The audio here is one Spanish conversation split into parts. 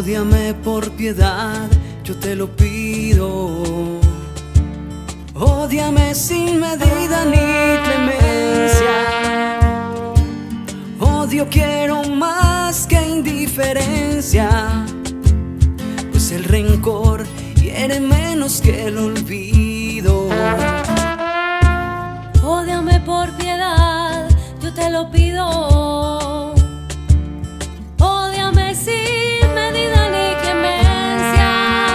Ódiame por piedad, yo te lo pido. Ódiame sin medida ni clemencia. Odio quiero más que indiferencia, pues el rencor hiere menos que el olvido. Ódiame por piedad, yo te lo pido. Ódiame sin medida ni clemencia.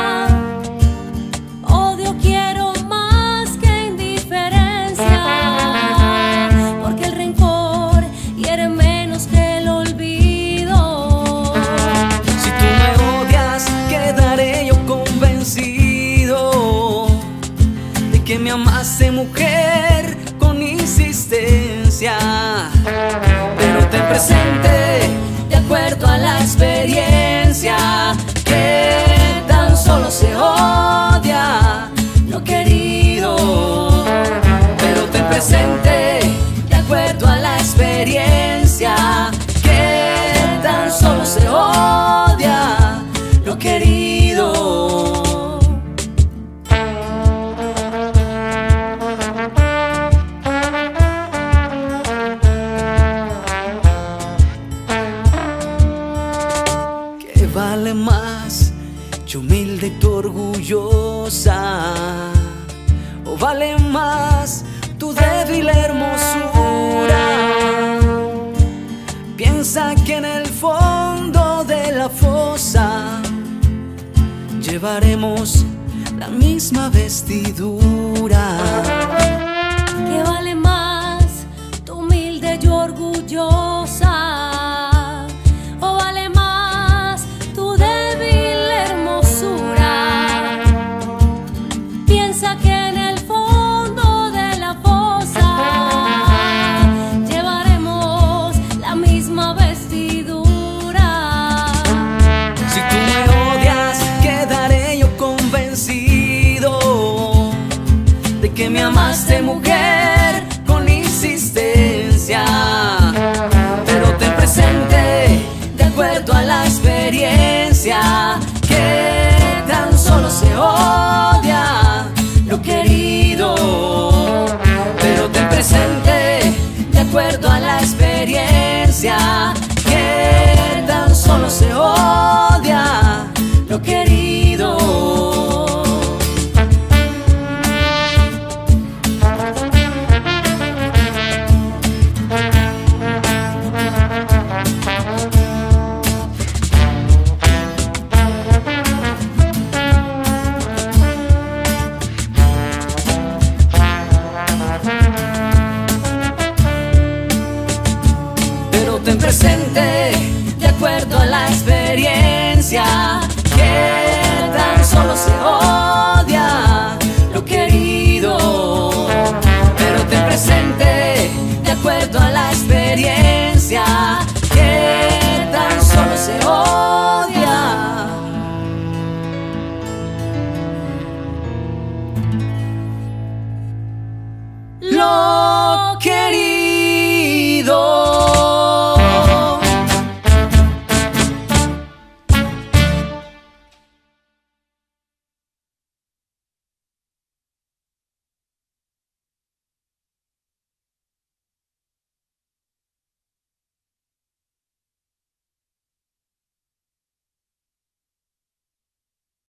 Odio quiero más que indiferencia, porque el rencor hiere menos que el olvido. Si tú me odias, quedaré yo convencido de que me amaste, mujer, con insistencia. Pero ten presente, de acuerdo a la experiencia, que tan solo se odia lo querido. Pero ten presente, de acuerdo a la experiencia, que tan solo se odia lo querido. Vale más yo humilde y tú orgullosa, o vale más tu débil hermosura. Piensa que en el fondo de la fosa llevaremos la misma vestidura.